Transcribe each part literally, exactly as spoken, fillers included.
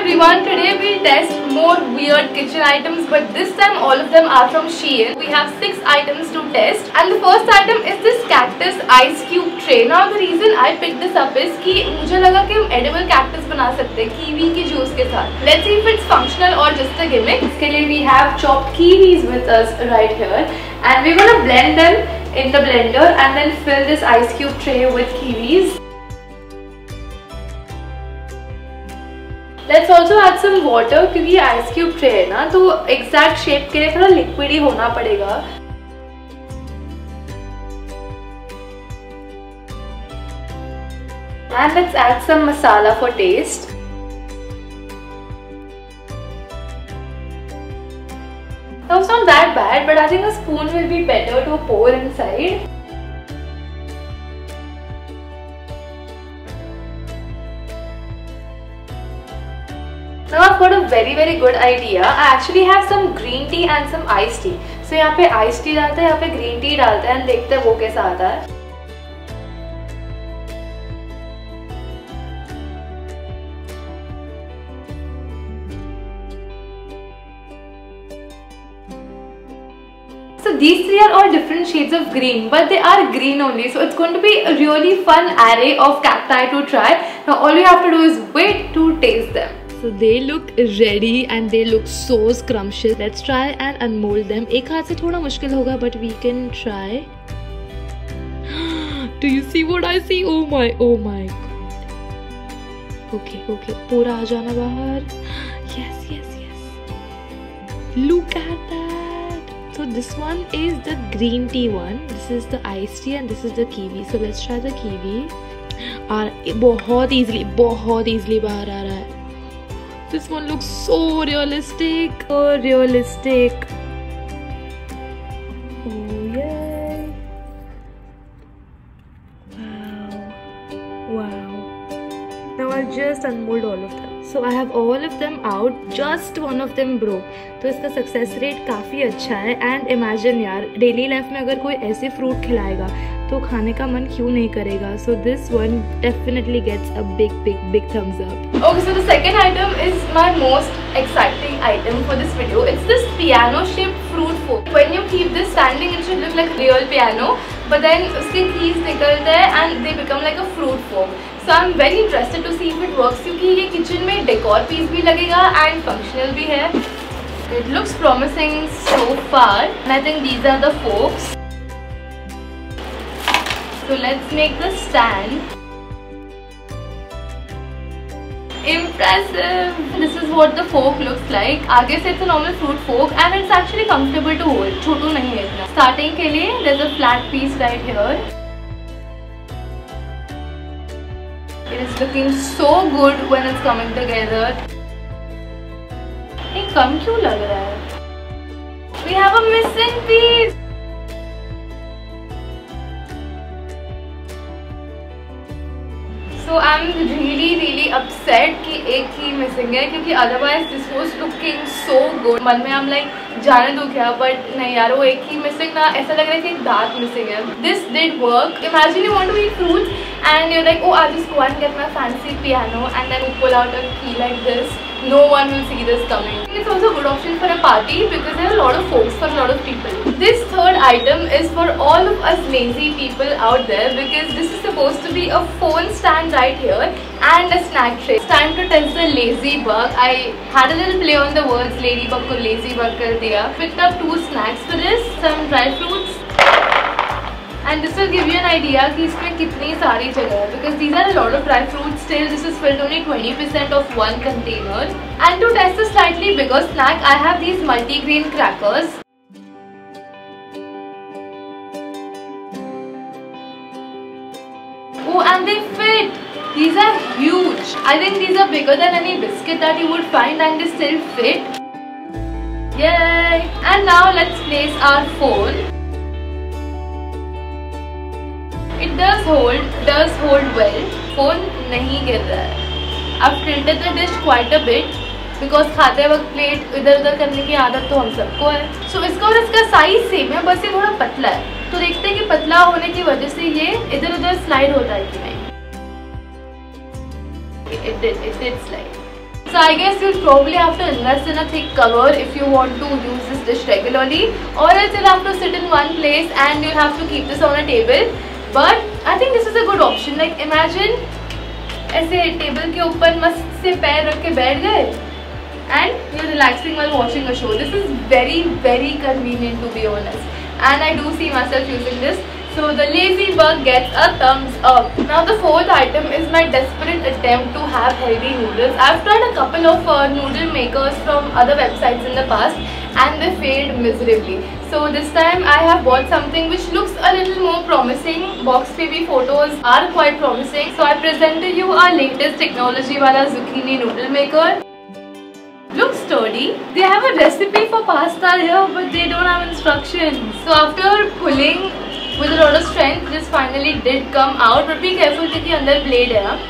everyone, today we'll test more weird kitchen items, but this time all of them are from Shein. We have six items to test, and the first item is this cactus ice cube tray. Now the reason I picked this up is कि मुझे लगा कि हम edible cactus बना सकते हैं kiwi के juice के साथ. Let's see if it's functional or just a gimmick. इसके लिए we have chopped kiwis with us right here, and we're gonna blend them in the blender and then fill this ice cube tray with kiwis. Let's also add some water क्योंकि ये ice cube tray है ना, तो exact shape के लिए थोड़ा liquid ही होना पड़ेगा. And let's add some masala for taste. Now it's not that bad, but I think a spoon will be better to pour inside. Now I've got a very very good idea. I actually have some green tea and some iced tea. So यहाँ पे iced tea डालते हैं, यहाँ पे green tea डालते हैं, and देखते हैं वो कैसा आता है. So these three are all different shades of green, but they are green only. So it's going to be a really fun array of cacti to try. Now all you have to do is wait to taste them. So they look ready and they look so scrumptious. Let's try and unmold them. एक हाथ से थोड़ा मुश्किल होगा, but we can try. Do you see what I see? Oh my, oh my god. Okay, okay. पूरा आ जाना बाहर. Yes, yes, yes. Look at that. So this one is the green tea one. This is the iced tea and this is the kiwi. So let's try the kiwi. और बहुत easily, बहुत easily बाहर आ रहा है. This one looks so realistic, so realistic. Oh yeah! Wow, wow. Now I'll just unmold all of them. So I have all of them out. Just one of them broke. तो इसका success rate काफ़ी अच्छा है. And imagine यार, daily life में अगर कोई ऐसे फ्रूट खिलाएगा तो खाने का मन क्यों नहीं करेगा. So this one definitely gets a big big big thumbs up. Okay, so the second item is my most exciting item for this video. It's this piano shaped fruit fork. When you keep this standing, it should look like a real piano, but then उसके keys निकलते हैं and they become like a fruit fork. So I'm very interested to see if it works क्योंकि ये kitchen में decor piece भी लगेगा and functional भी है. It looks promising so far, and I think these are the forks. So let's make the stand. Impressive! This is what the fork looks like. आगे से it's a normal fruit fork and it's actually comfortable to hold. छोटू नहीं है इतना. Starting के लिए there's a flat piece right here. It is looking so good when it's coming together. ये कम क्यों लग रहा है? We have a missing piece. So I'm really really upset कि एक ही missing है क्योंकि otherwise this was looking so good. मन में I'm like जाने दो क्या, but नहीं यार, वो एक ही missing ना, ऐसा लग रहा है कि एक दांत missing है. This did work. Imagine you want to eat fruits and you're like, oh, I'll just go and get my fancy piano, and then you pull out a key like this. No one will see this coming. It's also a good option for a party because there are a lot of forks for a lot of people. This third item is for all of us lazy people out there because this is supposed to be a phone stand right here and a snack tray. It's time to test the lazy bug. I had a little play on the words, ladybug ko lazy bug kar diya. Picked up two snacks for this, some dry fruits. And this will give you an idea कि इसमें कितनी सारी जगह है because these are a lot of dry fruits. Still, this is filled only twenty percent of one container. And to test a slightly bigger snack, I have these multi-grain crackers. Oh, and they fit. These are huge. I think these are bigger than any biscuit that you would find, and they still fit. Yay! And now let's place our phone. It does hold, does hold well. Phone नहीं गिर रहा है. I've tilted the dish quite a bit because खाते वक्त plate इधर उधर करने की आदत तो हम सबको है. So इसका और इसका साइज सेम है, बस ये थोड़ा पतला है. तो देखते हैं कि पतला होने की वजह से ये इधर उधर स्लाइड होता है कि नहीं. It did, it did slide. So I guess you'll probably have to invest in a thick cover if you want to use this dish regularly, or else you'll have to sit in one place and you'll have to keep this on a table. But I think this is a good option. Like imagine ऐसे table के ऊपर मस्त से पैर रख के बैठ गए and you're relaxing while watching a show. This is very very convenient, to be honest, and I do see myself using this. So the Lazy Bug gets a thumbs up. Now the fourth item is my desperate attempt to have healthy noodles. I've tried a couple of uh, noodle makers from other websites in the past and they failed miserably. So this time I have bought something which looks a little more promising. Box P V photos are quite promising. So I present to you our latest technology wala zucchini noodle maker. Looks sturdy. They have a recipe for pasta here, but they don't have instructions. So after pulling with a lot of strength, this finally did come out, but be careful क्योंकि अंदर blade है ना.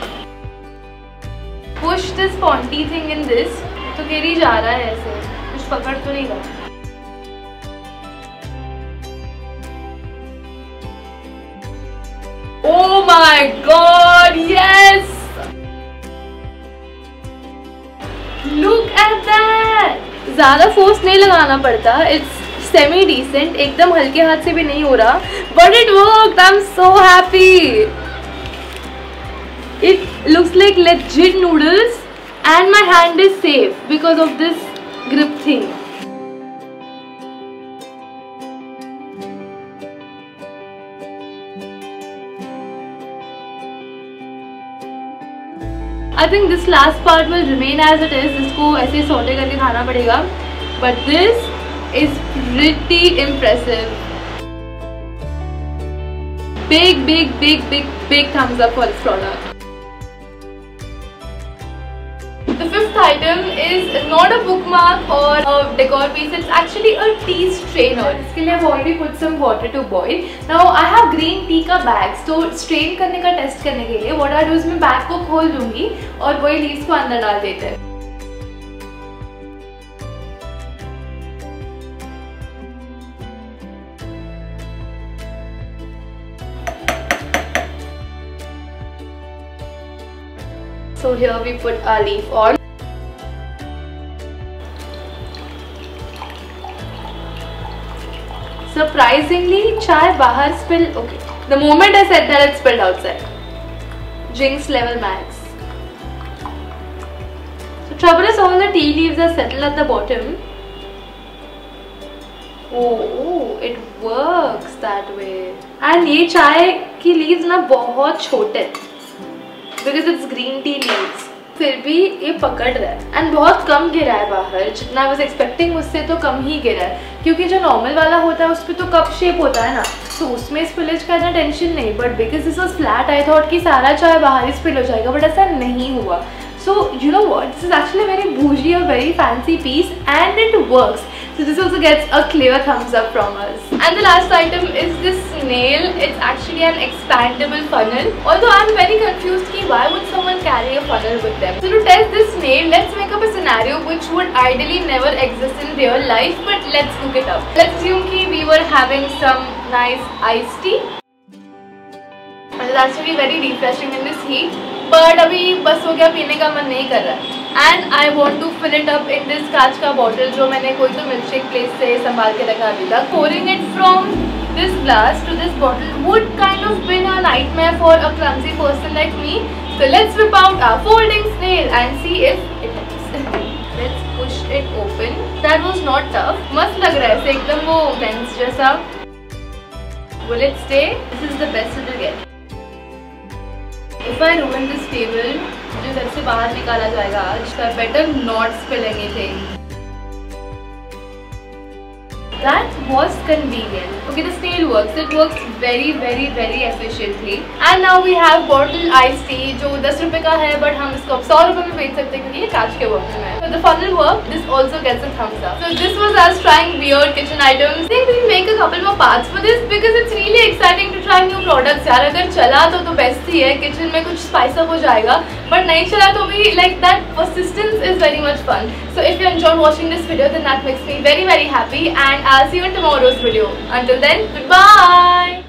Push this pointy thing in this, तो गिरी जा रहा है ऐसे, कुछ पकड़ तो नहीं रहा. Oh my God, yes! Look at that! ज़्यादा force नहीं लगाना पड़ता. It's semi decent, एकदम हल्के हाथ से भी नहीं हो रहा, but it worked. I'm so happy. It looks like legit noodles and my hand is safe because of this grip thing. I think this last part will remain as it is. इसको ऐसे sauté करके खाना पड़ेगा, but this is pretty impressive. Big big big big big thumbs up for this product. The fifth item is not a bookmark or a decor piece. It's actually a tea strainer. इसके लिए I've already put some water to boil. Now I have green tea का bag. तो strain करने का test करने के लिए what I do is मैं bag को खोल दूँगी और वही leaves को अंदर डाल देते हैं. So here we put our leaf on. Surprisingly, chai bahar spill. Okay. The moment I said that, it spilled outside. Jinx level max. So trouble is all the tea leaves are settled at the bottom. Oh, oh, it works that way. And ये chai की leaves ना बहुत छोटे. Because it's green tea leaves. फिर भी ये पकड़ रहा है and बहुत कम गिरा है बाहर. जितना I was expecting उससे तो कम ही गिरा है, क्योंकि जो नॉर्मल वाला होता है उस पर तो कप शेप होता है ना, तो उसमें स्पिलेज का इतना टेंशन नहीं. But because this was flat I thought कि सारा चाय बाहर ही स्पिल हो जाएगा, बट ऐसा नहीं हुआ. So you know what? This is actually a very bougie, a very fancy piece, and it works. So this also gets a clear thumbs up from us. And the last item is this nail. It's actually an expandable funnel. Although I'm very confused ki why would someone carry a funnel with them. So to test this nail, let's make up a scenario which would ideally never exist in real life, but let's cook it up. Let's assume ki we were having some nice iced tea. And it's actually very refreshing in this heat. But अभी बस हो गया, पीने का मन नहीं कर रहा. And I want to fill it up in this कांच का bottle जो मैंने कोई तो milkshake place से संभाल के रखा अभी तक. Pouring it from this glass to this bottle would kind of been a nightmare for a clumsy person like me. So let's whip out our folding snail and see if it helps. Let's push it open. That was not tough. मस्त लग रहा है ऐसे एकदम वो lens जैसा. Will it stay? This is the best it will get. If I ruin this table, मुझे घर से बाहर निकाला जाएगा आज. So I better not spill anything. That was convenient. Okay, the snail works. It works very very very efficiently. And now we have bottle iced tea जो दस रुपए का है, but हम इसको अब सौ रुपए में बेच सकते हैं क्योंकि ये कांच के बॉटल में है. So the funnel worked. This also gets a thumbs up. So this was us trying weird kitchen items. I think we'll make a couple more parts for this because it's really exciting to try new products. यार अगर चला तो तो best ही है. Kitchen में कुछ spice up हो जाएगा. But नहीं चला तो भी like that persistence is very much fun. So if you enjoyed watching this video, then that makes me very very happy. And I'll see you in tomorrow's video. Until then, goodbye.